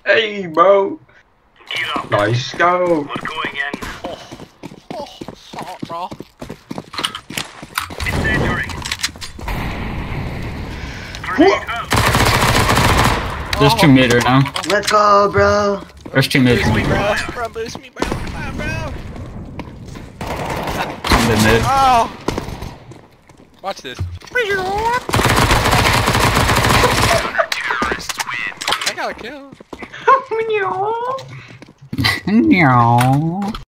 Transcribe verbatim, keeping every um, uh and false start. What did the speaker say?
Hey, bro. Get up. Nice go. We're going in. Oh, oh, shot, bro. Incendiary. Grenade out. There's two mid right now. Let's go, bro. There's two mid. Boost me, bro. Bro, boost me, bro. Come on, bro. I'm the mid. Oh. Watch this. I got a kill. Meow.